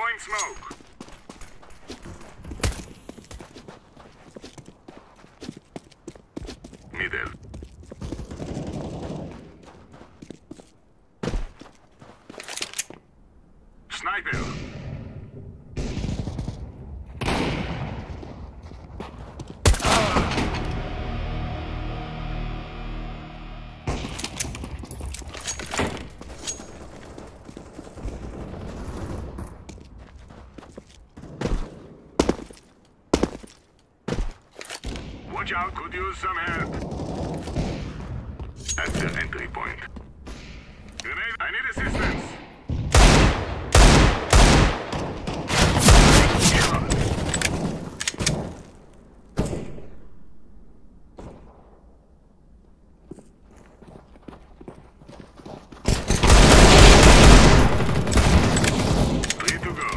Throwing smoke. Middle. Sniper. Watch out, could use some help. At the entry point. Grenade, I need assistance. Free to go.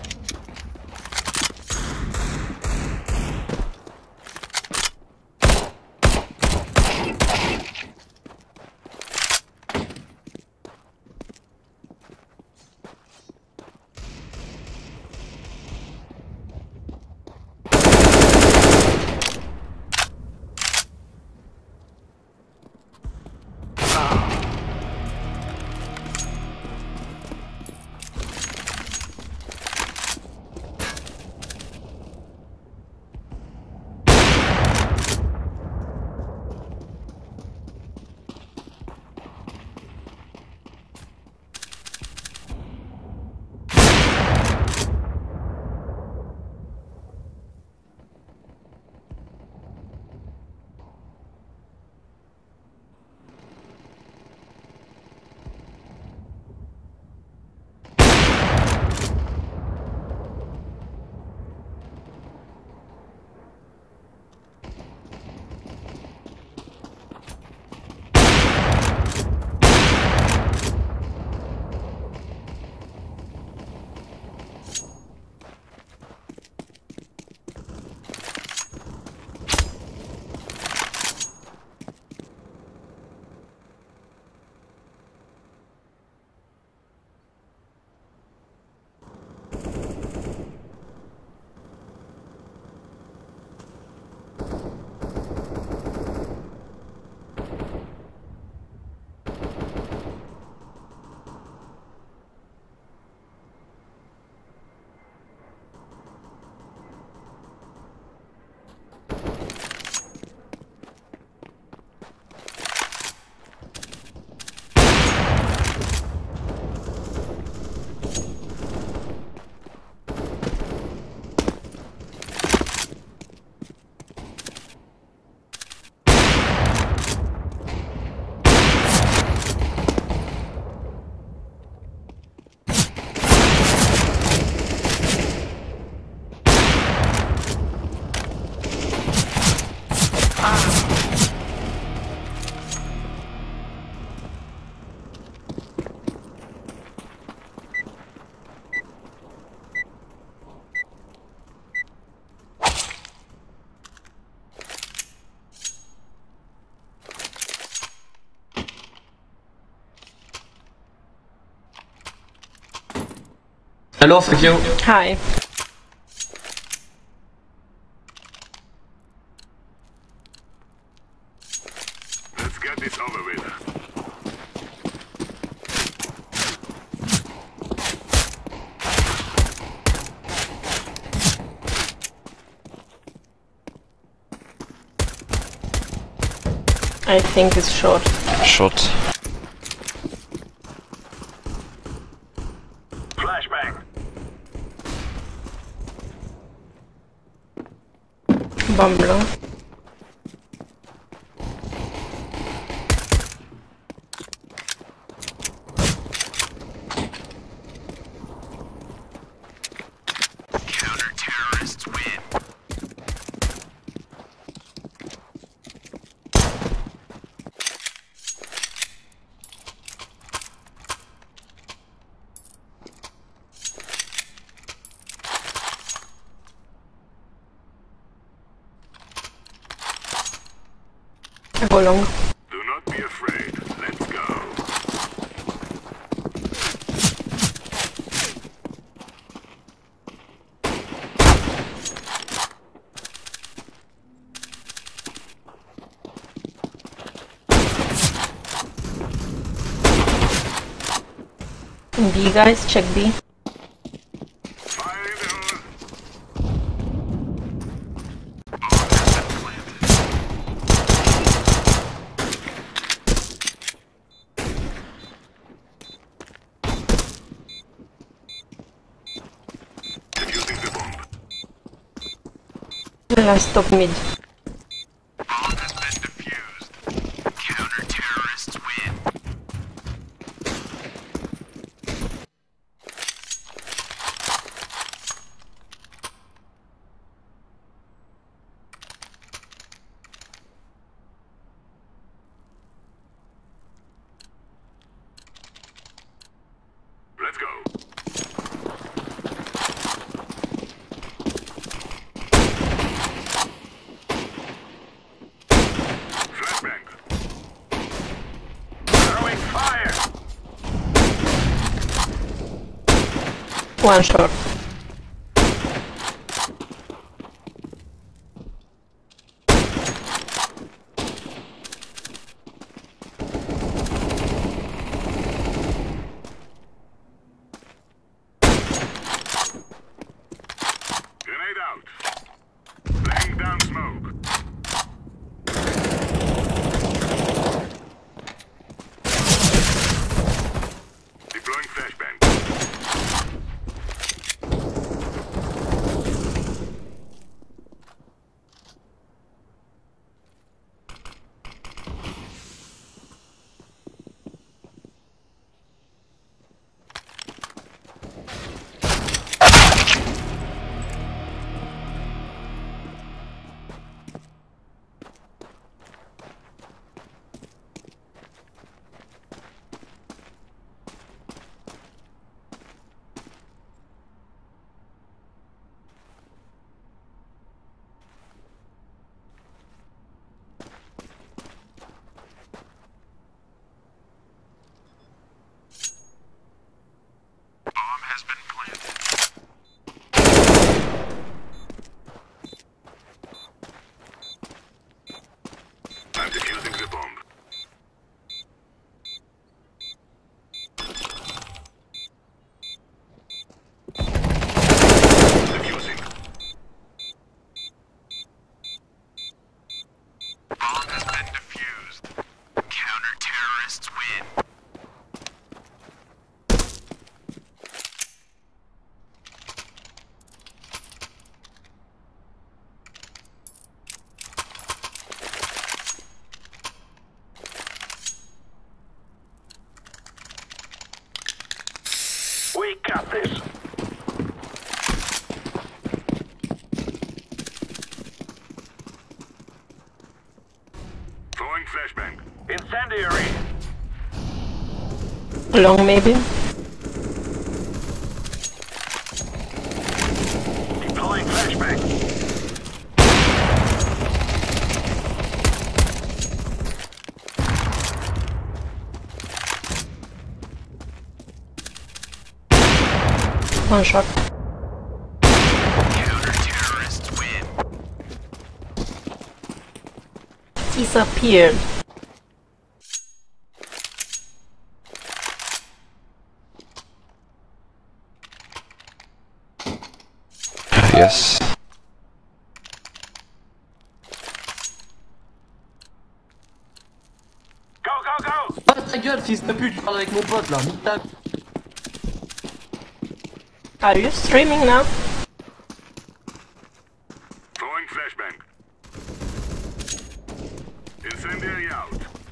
Hello, thank you. Hi. Let's get this over with. I think it's short. Shot. Flashbang. Bomb blow. Counter-terrorists win. I go long. Do not be afraid. Let's go. B guys, check B. Fire in the hole. Defusing the bomb. Last top mid. Bomb has been defused. Counter-terrorists win. Let's go. Flashbang. Throwing fire. One shot. Grenade out. Laying down smoke. Deploying flashbang. Bomb has been planted. I'm defusing the bomb. Defusing. Bomb has been defused. Counter-terrorists win. We got this. Throwing flashbang. Incendiary. Long maybe. Deploying flashbang. One shot. Counter-terrorists win. Disappeared. Yes. Go, go, go! Ah ta gueule fils de pute, je parle avec mon pote là, nique ta- Are you streaming now? Throwing flashbang. Incendiary out.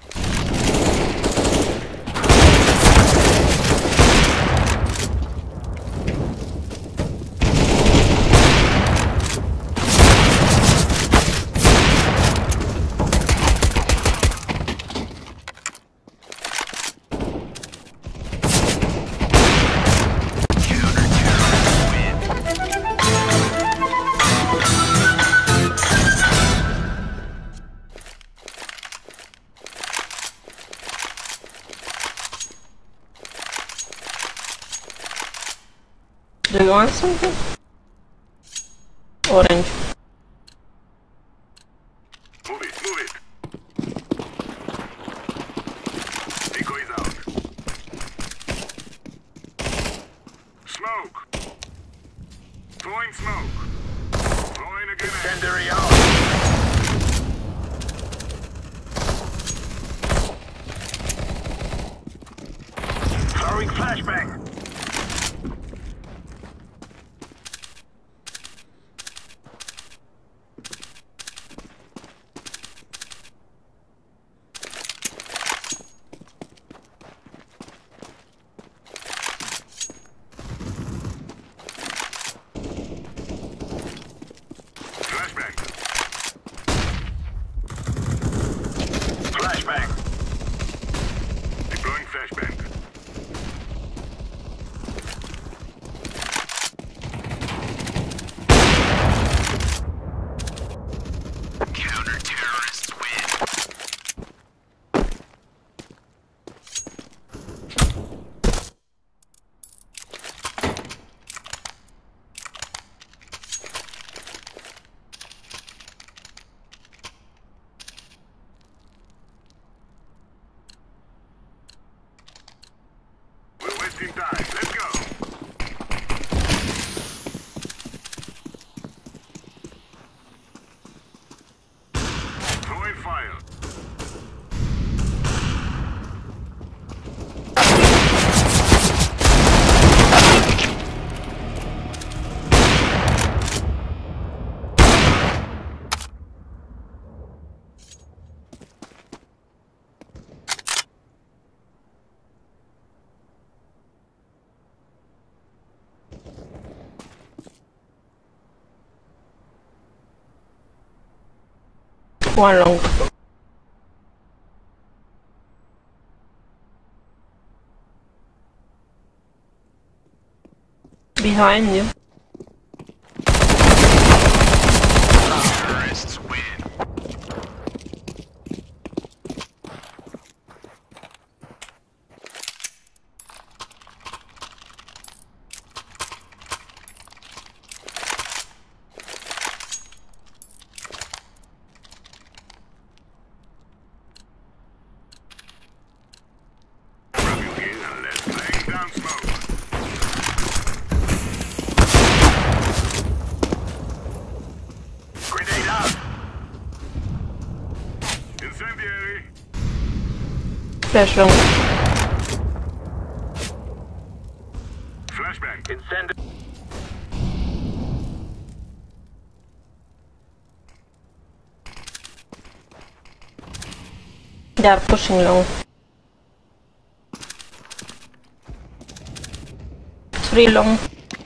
Do you want something? Orange. Move it, move it. Decoy is out. flashbang. Flashbang. Deploying flashbang. Counter-terrorists win. We're wasting time. Let's go. Throwing fire. One long. Behind you. Terrorists win. Grab your gear and let's lay down smoke. Grenade out. Incendiary. Flash long. Flashbang. Incendiary. They are pushing long. 3 long.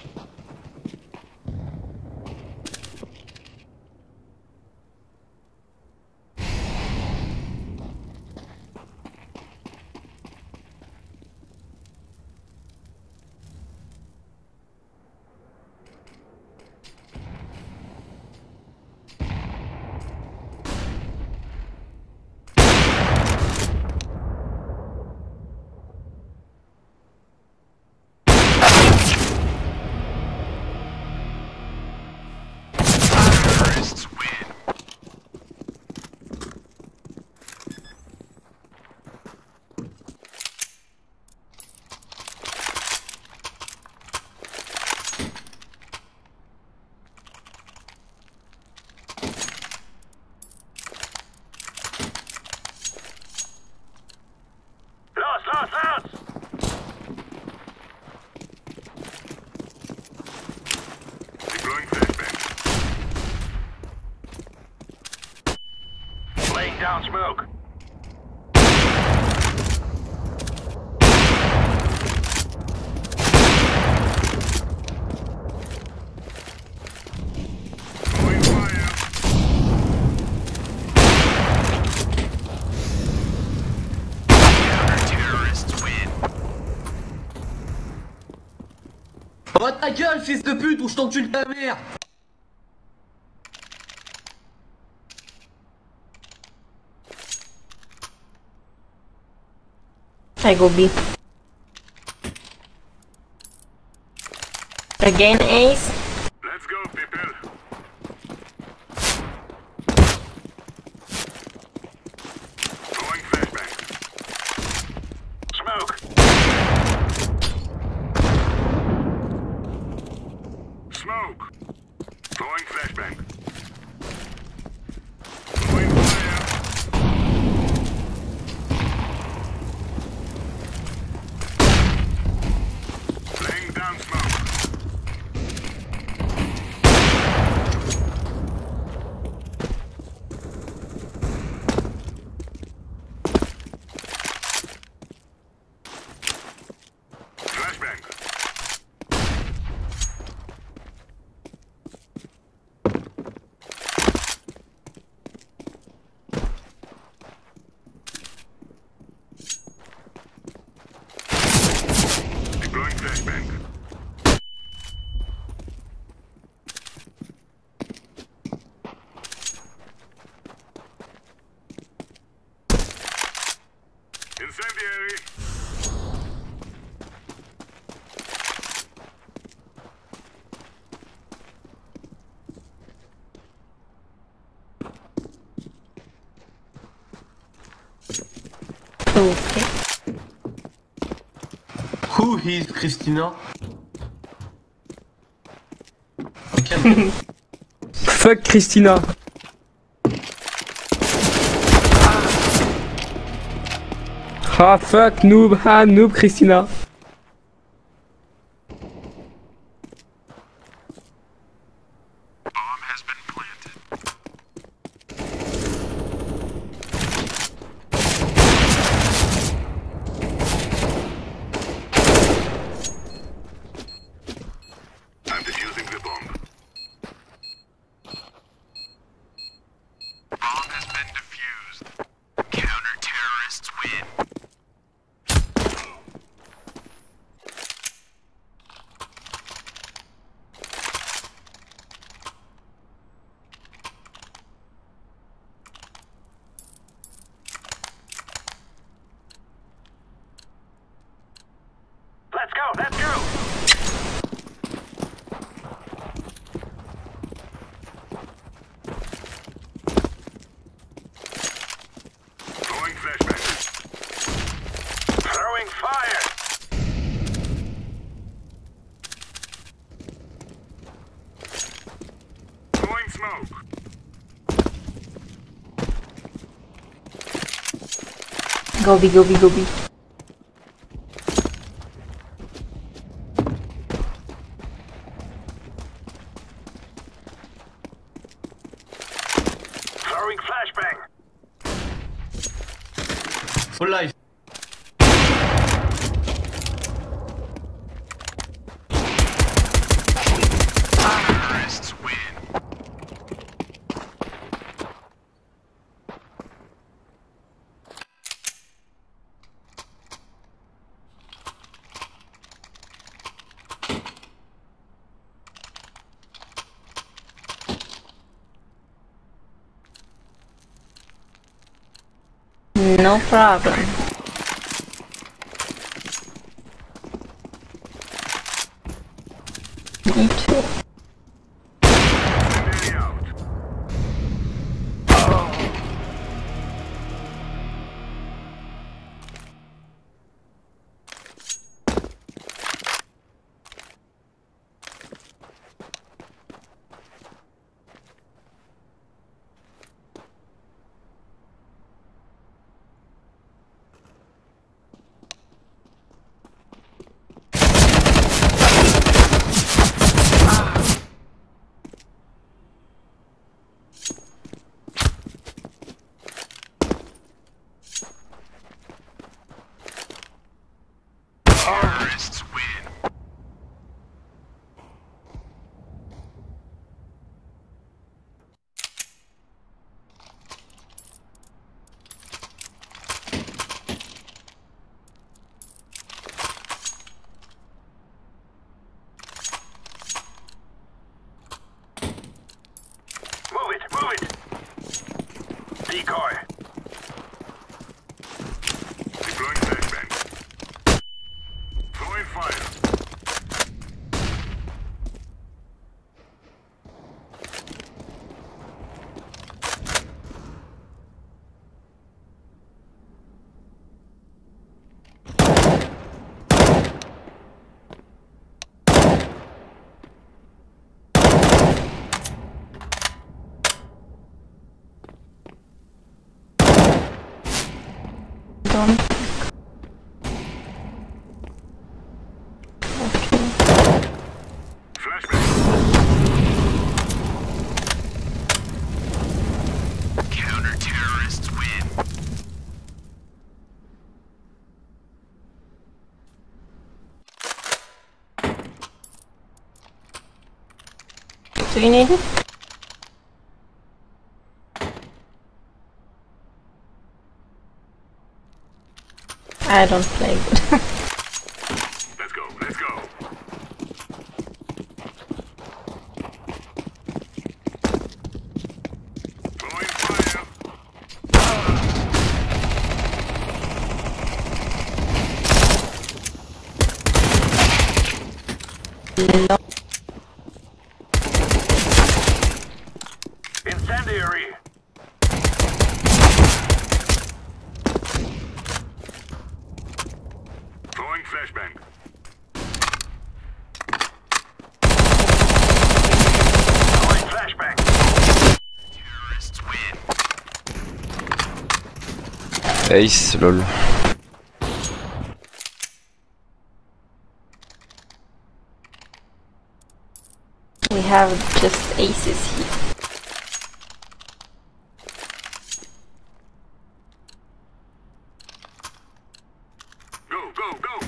Terrorists win. Los! Deploying flashbang. Laying down smoke. Throwing fire. Counter-terrorists win. Oh ta gueule, fils de pute, ou je t'encule ta mère. I go B. Again ace. Let's go, people. Throwing flashbang. Smoke. Smoke. Throwing flashbang. Throwing fire. Incendiary. Okay. Who is Christina? Okay. Fuck Christina. Ah fuck noob, ah noob Christina. Bomb has been planted. I'm defusing the bomb. Bomb has been defused. Counter-terrorists win. Let's go, let's go! Throwing flashbang. Throwing fire! Throwing smoke. Go B, go B, go B. Throwing flashbang. Full life. Terrorists win. No problem. Me too. Incendiary out. Terrorists win. Move it, move it. Decoy. Deploying flashbang. Throwing fire. Don't. Flashbang. Counter-terrorists win. Do you need it? I don't play good. Let's go, let's go. Throwing fire. No. Incendiary. Throwing flashbang. Throwing flashbang. Terrorists win. Ace, lol. We have just aces here. Go, go, go.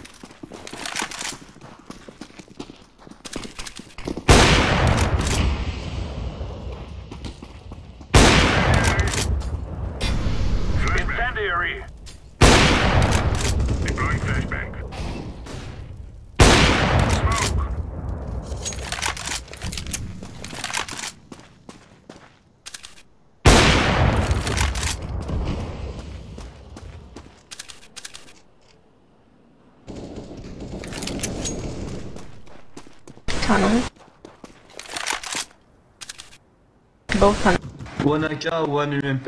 Incendiary. Deploying flashbang. Smoke. Tunnel. Both tunnel. One AK, one UMP.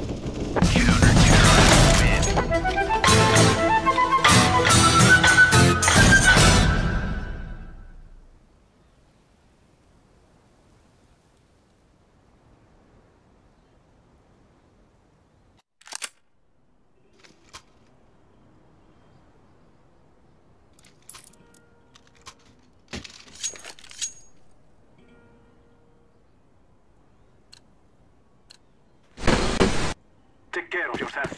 Take care of yourself.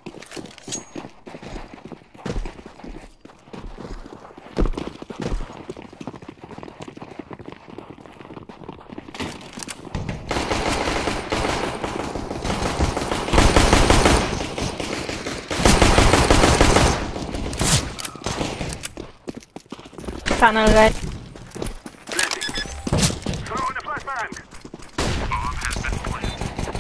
Tunnel right. Landing. Throw in the flashbang. Bomb has been planted.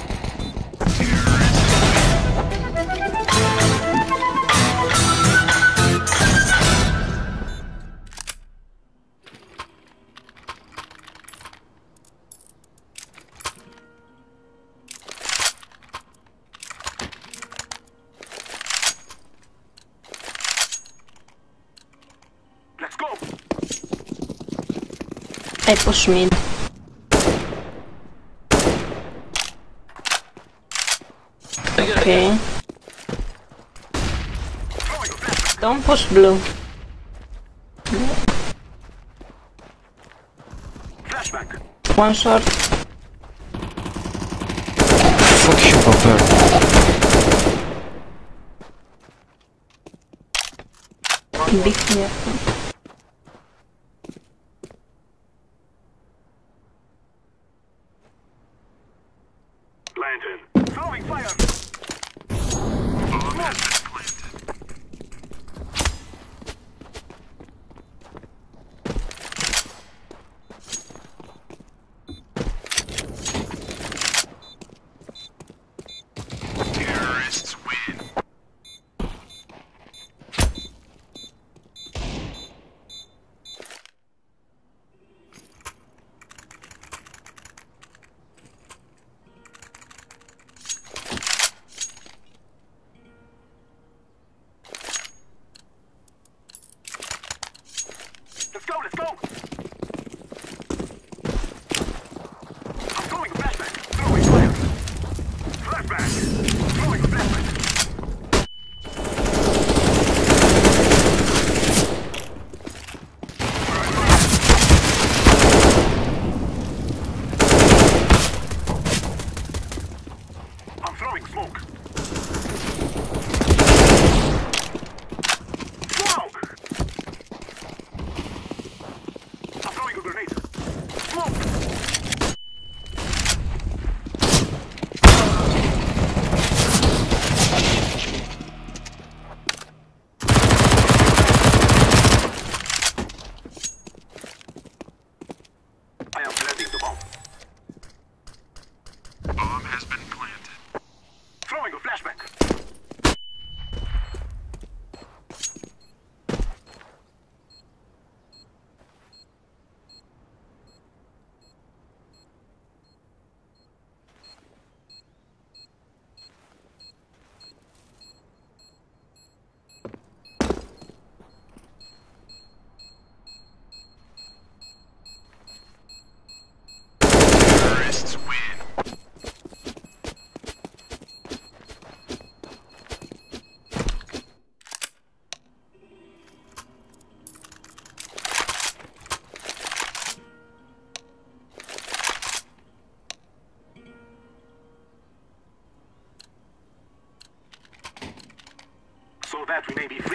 Let's go. I push mid. Okay. Don't push blue. Flashbang. One shot. Fuck you, Popper. Big here. Lantern. Throwing fire. Bomb has been planted. Terrorists win.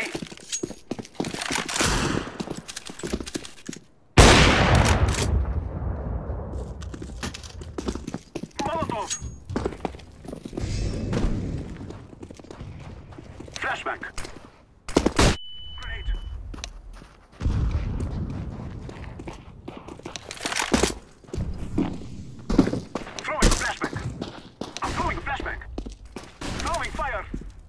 Molotov. Flashbang. Grenade. Throwing flashbang. I'm throwing a flashbang. Throwing fire.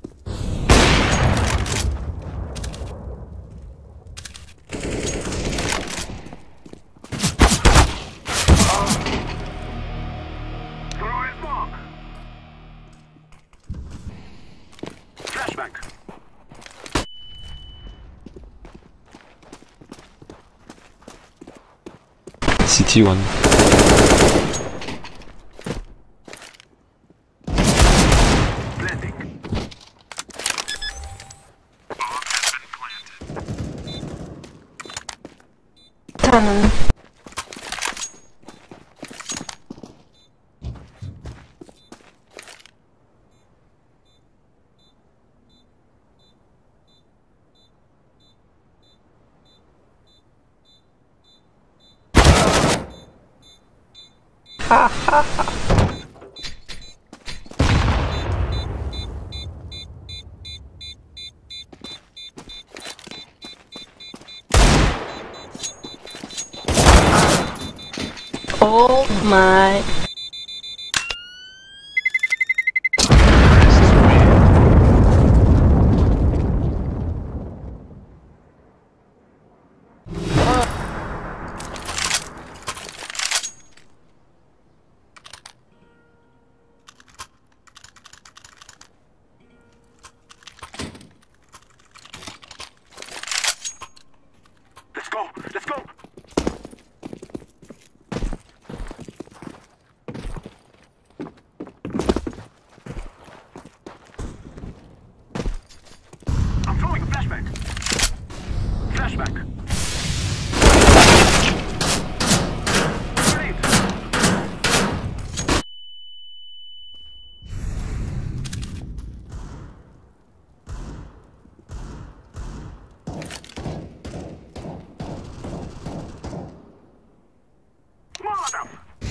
Throwing smoke. Flashbang. City one. Blending. Tunnel. Ha ha ha. Oh my. Let's go. Let's go. I'm throwing a flashbang. Flashbang. Grenade. Molotov.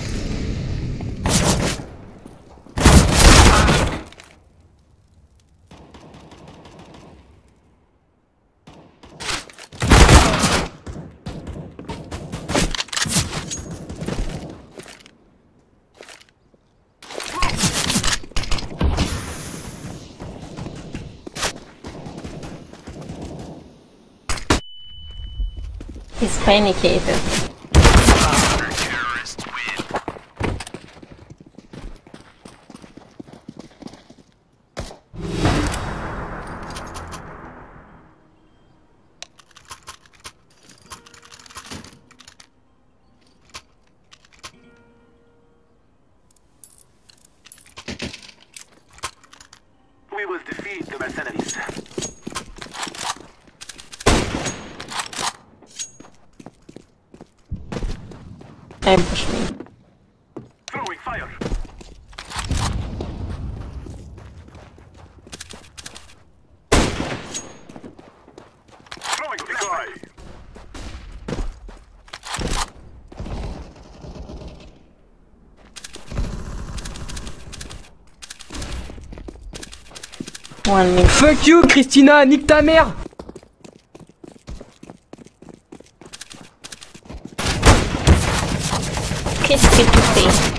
He's panicated. We will defeat the mercenaries. Ambush me. Throwing fire. Throwing decoy. One minute. Fuck you, Christina, nique ta mère! Qu'est-ce que tu fais?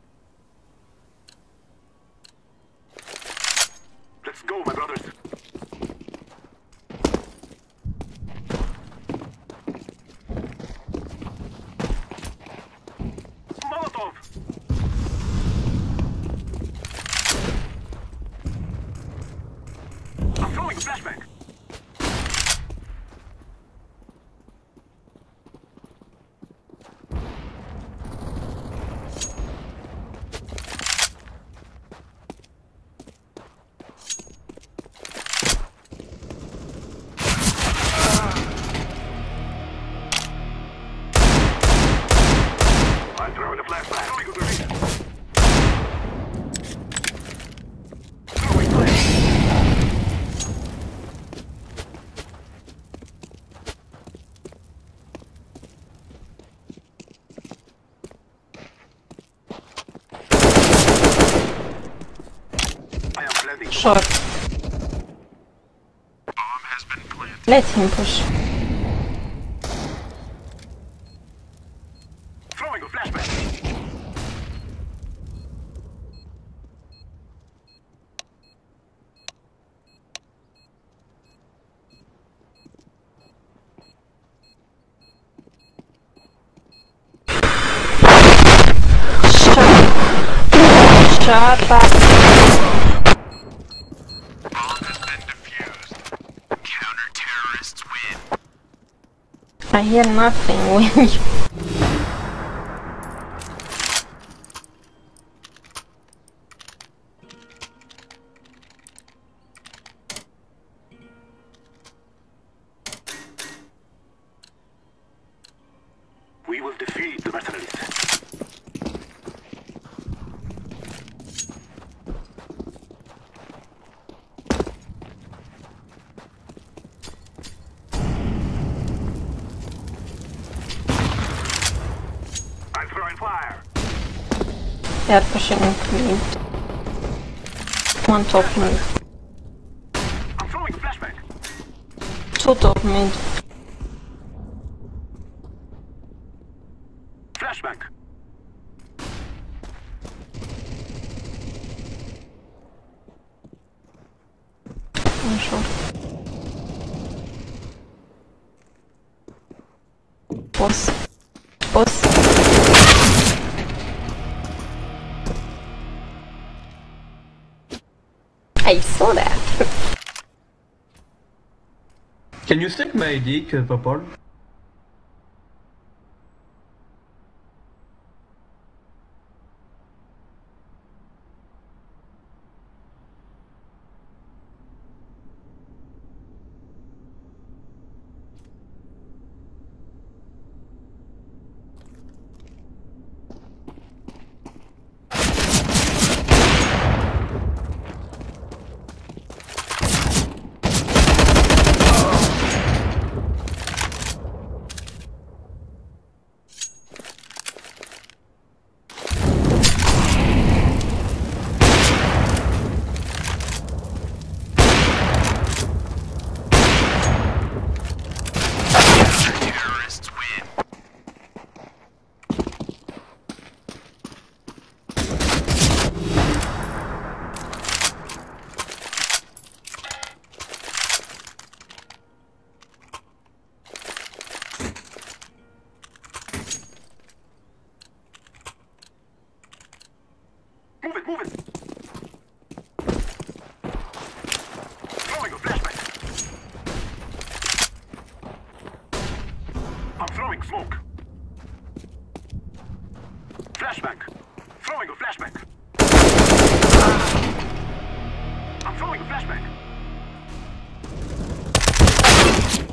Let's go, my brothers. Short. Bomb has been planted. Let him push. Throwing a flashbang. Shut up. Bomb has been defused. Counter-terrorists win. I hear nothing when you... We will defeat the mercenaries. I'm throwing fire. They're pushing mid. One top mid. I'm throwing a flashbang. Two top mid. Flashbang. One short. Boss. Boss. I saw that. Can you stick my dick, Popol? Terrorists win. Move it, move it. Throwing a flashbang. I'm throwing smoke. Flashbang. Throwing a flashbang. I'm throwing a flashbang.